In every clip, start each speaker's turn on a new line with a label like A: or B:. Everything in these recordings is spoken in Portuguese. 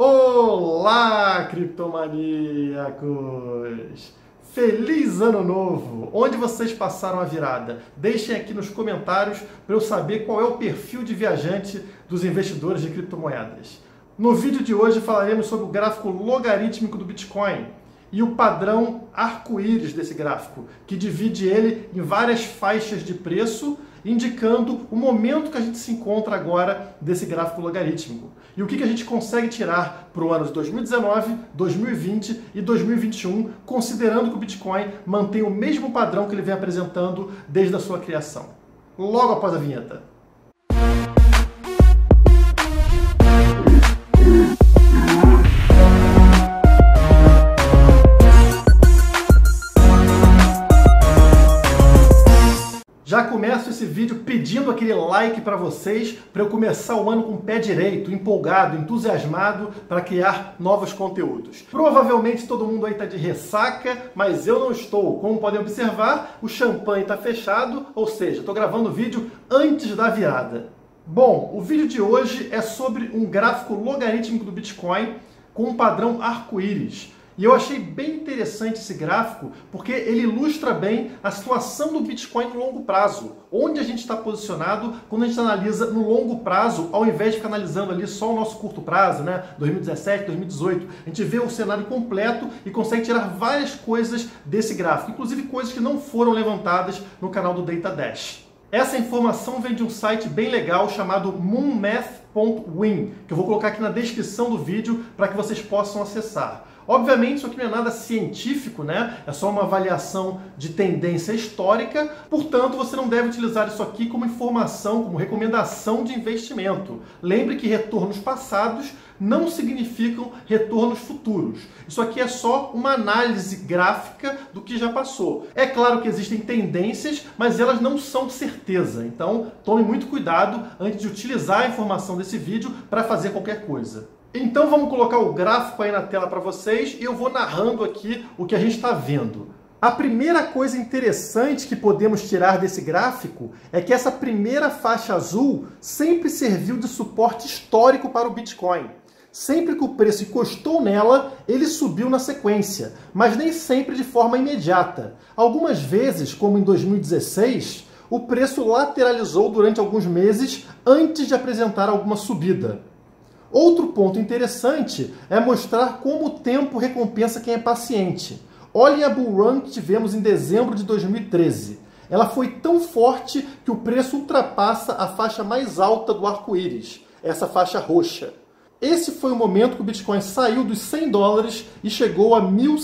A: Olá, criptomaníacos! Feliz Ano Novo! Onde vocês passaram a virada? Deixem aqui nos comentários para eu saber qual é o perfil de viajante dos investidores de criptomoedas. No vídeo de hoje falaremos sobre o gráfico logarítmico do Bitcoin e o padrão arco-íris desse gráfico, que divide ele em várias faixas de preço, indicando o momento que a gente se encontra agora desse gráfico logarítmico. E o que a gente consegue tirar para o ano de 2019, 2020 e 2021, considerando que o Bitcoin mantém o mesmo padrão que ele vem apresentando desde a sua criação. Logo após a vinheta. Já começo esse vídeo pedindo aquele like para vocês, para eu começar o ano com o pé direito, empolgado, entusiasmado para criar novos conteúdos. Provavelmente todo mundo aí está de ressaca, mas eu não estou. Como podem observar, o champanhe está fechado, ou seja, estou gravando o vídeo antes da virada. Bom, o vídeo de hoje é sobre um gráfico logarítmico do Bitcoin com um padrão arco-íris. E eu achei bem interessante esse gráfico porque ele ilustra bem a situação do Bitcoin no longo prazo. Onde a gente está posicionado quando a gente analisa no longo prazo, ao invés de ficar analisando ali só o nosso curto prazo, né? 2017, 2018. A gente vê o cenário completo e consegue tirar várias coisas desse gráfico, inclusive coisas que não foram levantadas no canal do DataDash. Essa informação vem de um site bem legal chamado moonmath.win, que eu vou colocar aqui na descrição do vídeo para que vocês possam acessar. Obviamente isso aqui não é nada científico, né? É só uma avaliação de tendência histórica, portanto você não deve utilizar isso aqui como informação, como recomendação de investimento. Lembre que retornos passados não significam retornos futuros. Isso aqui é só uma análise gráfica do que já passou. É claro que existem tendências, mas elas não são de certeza. Então tome muito cuidado antes de utilizar a informação desse vídeo para fazer qualquer coisa. Então vamos colocar o gráfico aí na tela para vocês e eu vou narrando aqui o que a gente está vendo. A primeira coisa interessante que podemos tirar desse gráfico é que essa primeira faixa azul sempre serviu de suporte histórico para o Bitcoin. Sempre que o preço encostou nela, ele subiu na sequência, mas nem sempre de forma imediata. Algumas vezes, como em 2016, o preço lateralizou durante alguns meses antes de apresentar alguma subida. Outro ponto interessante é mostrar como o tempo recompensa quem é paciente. Olhem a bull run que tivemos em dezembro de 2013. Ela foi tão forte que o preço ultrapassa a faixa mais alta do arco-íris, essa faixa roxa. Esse foi o momento que o Bitcoin saiu dos $100 e chegou a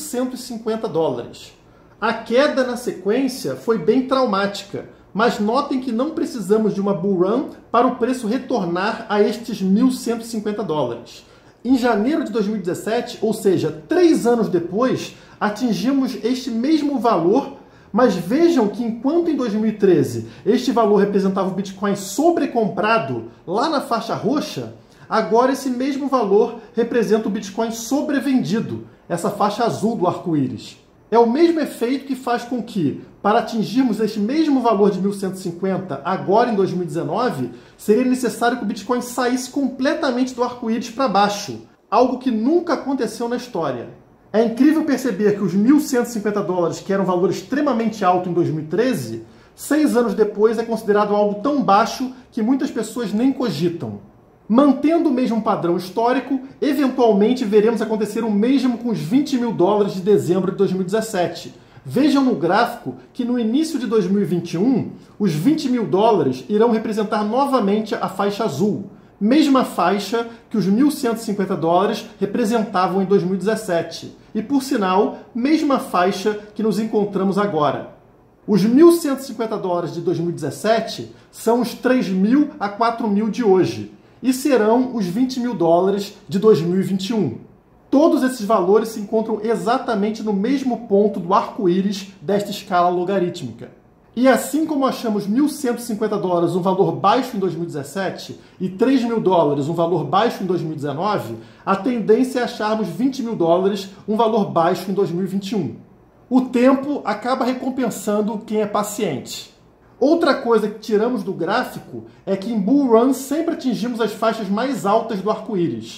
A: 1.150 dólares. A queda na sequência foi bem traumática. Mas notem que não precisamos de uma bull run para o preço retornar a estes 1.150 dólares. Em janeiro de 2017, ou seja, 3 anos depois, atingimos este mesmo valor, mas vejam que enquanto em 2013 este valor representava o Bitcoin sobrecomprado lá na faixa roxa, agora esse mesmo valor representa o Bitcoin sobrevendido, essa faixa azul do arco-íris. É o mesmo efeito que faz com que, para atingirmos este mesmo valor de 1.150 agora em 2019, seria necessário que o Bitcoin saísse completamente do arco-íris para baixo, algo que nunca aconteceu na história. É incrível perceber que os 1.150 dólares, que era um valor extremamente alto em 2013, 6 anos depois é considerado algo tão baixo que muitas pessoas nem cogitam. Mantendo o mesmo padrão histórico, eventualmente veremos acontecer o mesmo com os 20 mil dólares de dezembro de 2017. Vejam no gráfico que no início de 2021, os 20 mil dólares irão representar novamente a faixa azul, mesma faixa que os 1.150 dólares representavam em 2017. E, por sinal, mesma faixa que nos encontramos agora. Os 1.150 dólares de 2017 são os 3.000 a 4.000 de hoje. E serão os 20 mil dólares de 2021. Todos esses valores se encontram exatamente no mesmo ponto do arco-íris desta escala logarítmica. E assim como achamos 1.150 dólares um valor baixo em 2017 e 3 mil dólares um valor baixo em 2019, a tendência é acharmos 20 mil dólares um valor baixo em 2021. O tempo acaba recompensando quem é paciente. Outra coisa que tiramos do gráfico é que em Bull Run sempre atingimos as faixas mais altas do arco-íris.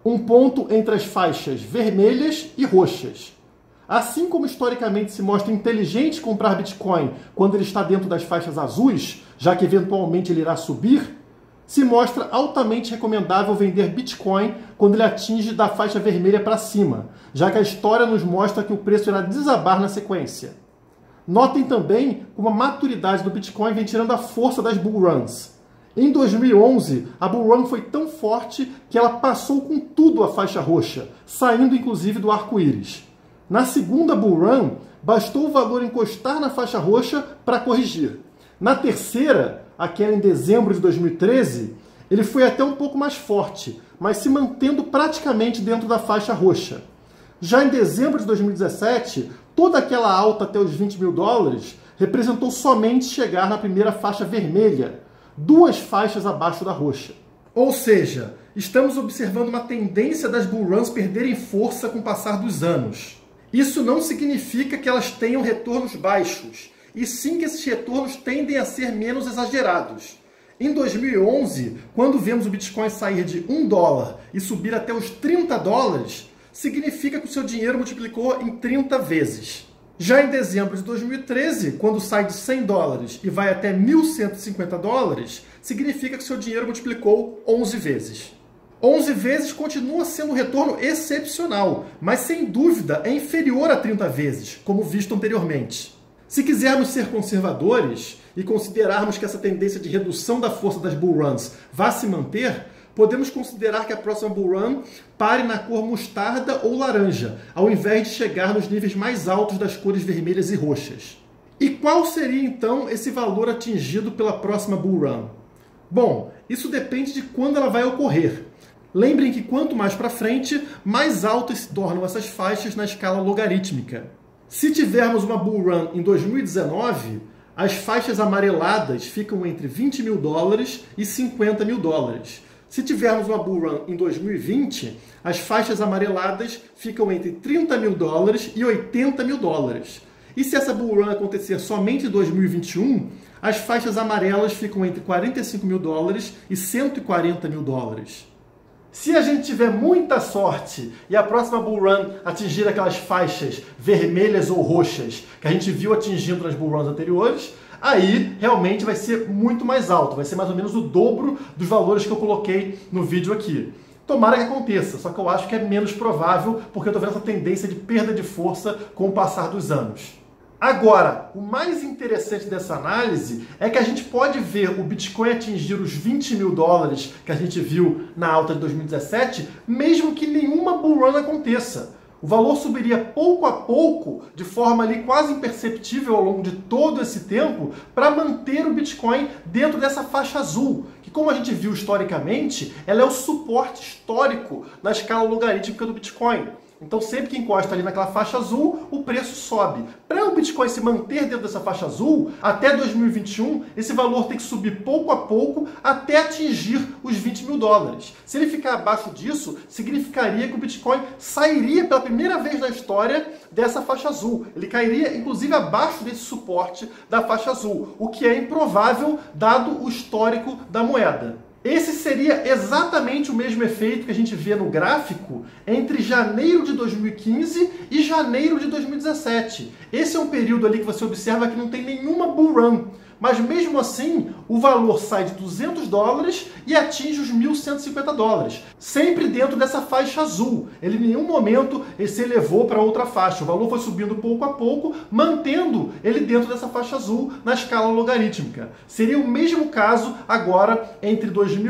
A: um ponto entre as faixas vermelhas e roxas. Assim como historicamente se mostra inteligente comprar Bitcoin quando ele está dentro das faixas azuis, já que eventualmente ele irá subir, se mostra altamente recomendável vender Bitcoin quando ele atinge da faixa vermelha para cima, já que a história nos mostra que o preço irá desabar na sequência. Notem também como a maturidade do Bitcoin vem tirando a força das bull runs. Em 2011, a bull run foi tão forte que ela passou com tudo a faixa roxa, saindo inclusive do arco-íris. Na segunda bull run, bastou o valor encostar na faixa roxa para corrigir. Na terceira, aquela em dezembro de 2013, ele foi até um pouco mais forte, mas se mantendo praticamente dentro da faixa roxa. Já em dezembro de 2017, toda aquela alta até os 20 mil dólares representou somente chegar na primeira faixa vermelha, 2 faixas abaixo da roxa. Ou seja, estamos observando uma tendência das bull runs perderem força com o passar dos anos. Isso não significa que elas tenham retornos baixos, e sim que esses retornos tendem a ser menos exagerados. Em 2011, quando vemos o Bitcoin sair de $1 e subir até os 30 dólares, significa que o seu dinheiro multiplicou em 30 vezes. Já em dezembro de 2013, quando sai de 100 dólares e vai até 1.150 dólares, significa que o seu dinheiro multiplicou 11 vezes. 11 vezes continua sendo um retorno excepcional, mas sem dúvida é inferior a 30 vezes, como visto anteriormente. Se quisermos ser conservadores e considerarmos que essa tendência de redução da força das bull runs vai se manter, podemos considerar que a próxima bull run pare na cor mostarda ou laranja, ao invés de chegar nos níveis mais altos das cores vermelhas e roxas. E qual seria então esse valor atingido pela próxima bull run? Bom, isso depende de quando ela vai ocorrer. Lembrem que quanto mais para frente, mais altas se tornam essas faixas na escala logarítmica. Se tivermos uma bull run em 2019, as faixas amareladas ficam entre 20 mil dólares e 50 mil dólares. Se tivermos uma bull run em 2020, as faixas amareladas ficam entre 30 mil dólares e 80 mil dólares. E se essa bull run acontecer somente em 2021, as faixas amarelas ficam entre 45 mil dólares e 140 mil dólares. Se a gente tiver muita sorte e a próxima bull run atingir aquelas faixas vermelhas ou roxas que a gente viu atingindo nas bull runs anteriores, aí realmente vai ser muito mais alto, vai ser mais ou menos o dobro dos valores que eu coloquei no vídeo aqui. Tomara que aconteça, só que eu acho que é menos provável porque eu estou vendo essa tendência de perda de força com o passar dos anos. Agora, o mais interessante dessa análise é que a gente pode ver o Bitcoin atingir os 20 mil dólares que a gente viu na alta de 2017, mesmo que nenhuma bull run aconteça. O valor subiria pouco a pouco, de forma ali quase imperceptível ao longo de todo esse tempo, para manter o Bitcoin dentro dessa faixa azul, que, como a gente viu historicamente, ela é o suporte histórico na escala logarítmica do Bitcoin. Então, sempre que encosta ali naquela faixa azul, o preço sobe. Para o Bitcoin se manter dentro dessa faixa azul, até 2021, esse valor tem que subir pouco a pouco até atingir os 20 mil dólares. Se ele ficar abaixo disso, significaria que o Bitcoin sairia pela primeira vez na história dessa faixa azul. Ele cairia, inclusive, abaixo desse suporte da faixa azul, o que é improvável, dado o histórico da moeda. Esse seria exatamente o mesmo efeito que a gente vê no gráfico entre janeiro de 2015 e janeiro de 2017. Esse é um período ali que você observa que não tem nenhuma bull run. Mas mesmo assim, o valor sai de 200 dólares e atinge os 1.150 dólares. Sempre dentro dessa faixa azul. Ele em nenhum momento se elevou para outra faixa. O valor foi subindo pouco a pouco, mantendo ele dentro dessa faixa azul na escala logarítmica. Seria o mesmo caso agora entre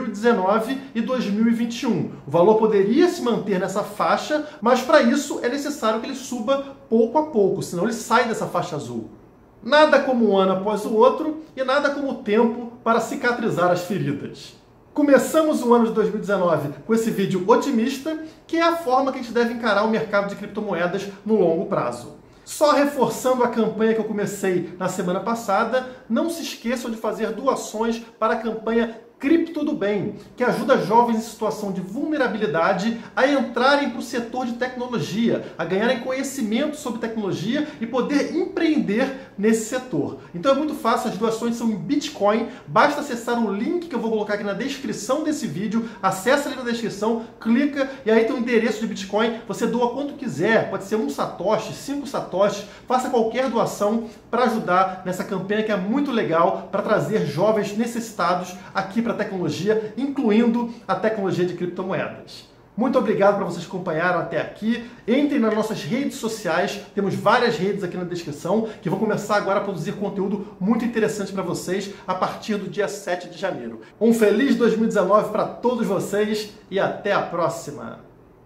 A: 2019 e 2021. O valor poderia se manter nessa faixa, mas para isso é necessário que ele suba pouco a pouco, senão ele sai dessa faixa azul. Nada como um ano após o outro e nada como o tempo para cicatrizar as feridas. Começamos o ano de 2019 com esse vídeo otimista, que é a forma que a gente deve encarar o mercado de criptomoedas no longo prazo. Só reforçando a campanha que eu comecei na semana passada, não se esqueçam de fazer doações para a campanha Cripto do Bem, que ajuda jovens em situação de vulnerabilidade a entrarem para o setor de tecnologia, a ganharem conhecimento sobre tecnologia e poder empreender nesse setor. Então é muito fácil, as doações são em Bitcoin, basta acessar o link que eu vou colocar aqui na descrição desse vídeo, acessa ali na descrição, clica e aí tem o endereço de Bitcoin, você doa quanto quiser, pode ser 1 satoshi, 5 satoshis, faça qualquer doação para ajudar nessa campanha que é muito legal para trazer jovens necessitados aqui para a tecnologia, incluindo a tecnologia de criptomoedas. Muito obrigado para vocês que acompanharam até aqui. Entrem nas nossas redes sociais, temos várias redes aqui na descrição, que vão começar agora a produzir conteúdo muito interessante para vocês a partir do dia 7 de janeiro. Um feliz 2019 para todos vocês e até a próxima!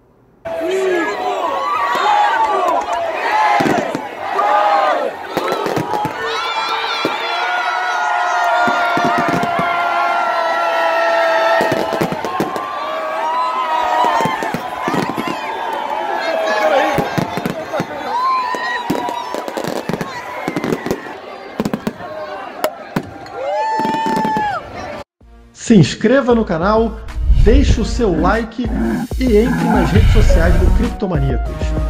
A: Se inscreva no canal, deixe o seu like e entre nas redes sociais do Criptomaníacos.